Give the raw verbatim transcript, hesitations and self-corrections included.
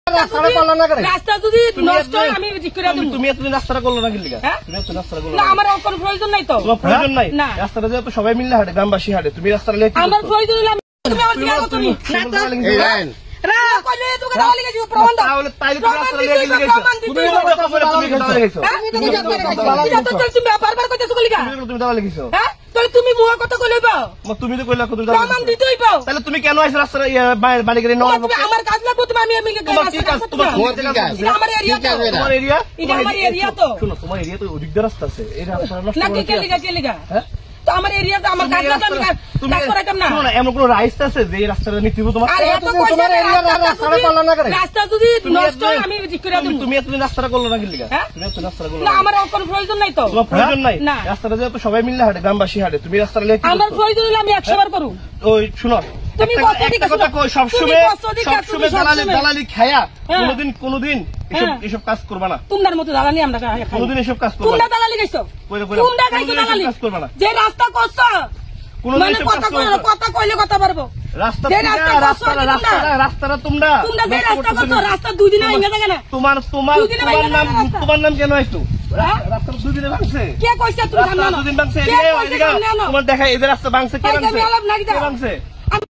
রাস্তা যদি নষ্ট হয় আমি ঠিক করে দেব। তুমি এতদিন রাস্তাটা করলো না কি লিগা? তুমি এত রাস্তাটা করলো না? আমার কোনো প্রয়োজন নাই তো। তোমার প্রয়োজন নাই? রাস্তাটা যে তো সবাই মিলে হাঁটে, গ্রামবাসী হাঁটে, তুমি রাস্তাটা লেট করছো। আমার প্রয়োজন হলো তুমি আমার কি করছো? তুমি এই লাইন রা কইলে তোকে দাও লিখে দিব প্রমাণ দাও। তাহলে তাইলে তুমি রাস্তাটা লেট গেছো। তুমি কথা বলে তুমি দাও লিখেছো। তুমি তুমি বারবার কইতেছো কি লিখা? তুমি দাও লিখেছো। হ্যাঁ তাহলে তুমি মুয়া কথা কইলেবা? তুমি তো কইলা তুমি দাও। প্রমাণ দিতেই পাও। তাহলে তুমি কেন আইছ রাস্তায় বাড়ি করে নয়? আমার কাজ লাগবে তুমি আমি আমি আমার এরিয়া তো তোমার এরিয়া এটা আমার এরিয়া তো। শুনো তোমার এরিয়া তো ওদিক দিয়ে রাস্তা আছে, এই রাস্তাটা নষ্ট না কে কে লিখা কে লিখা? হ্যাঁ তো আমার এরিয়াতে আমার কাজ লাগবে আমি কাজ করাইতাম না। শুনো না এমন কোন রাইস আছে যে এই রাস্তাটা নিতে দিব তোমার? আরে এত তোমার এরিয়া রাস্তাটা করলা না করে। রাস্তা যদি নষ্ট হয় আমি ঠিক করে দেব। তুমি এতদিন রাস্তাটা করলো না কি লিগা? তুমি এত রাস্তাটা করলো না আমার কোনো প্রয়োজন নাই তো। তোমার প্রয়োজন নাই? রাস্তাটা যে তো সবাই মিলে হাঁটে, গ্রামবাসী হাঁটে, তুমি রাস্তাটা লেট করছো। আমার প্রয়োজন হলো আমি একশো বার করব। ওই শুনো তুমি একটা কথা কই, সব সময় সব সময় দালালি দালালি খায়া কোনদিন কোনদিন এসব এসব কাজ করবা না। তোমার মতো দালালি আমরা কোনদিন এসব কাজ করবা না। তোমরা দালালি গাইছো, তোমরা গাইছো দালালি কাজ করবা না। যে রাস্তা করছো কোনদিন এসব কথা কইলে কথা কইলে কথা পারবো। রাস্তা রাস্তা রাস্তা রাস্তাটা তোমরা তোমরা যে রাস্তা করছো রাস্তা দুই দিন আইনা থাকে না। তোমার তোমার তোমার নাম তোমার নাম কেন আইতো? রাস্তা দুই দিনে ভাঙছে। কে কইছে তুমি জানো না? দুই দিন ভাঙছে। তোমার দেখা এদের রাস্তা ভাঙছে কে ভাঙছে? কে ভাঙছে?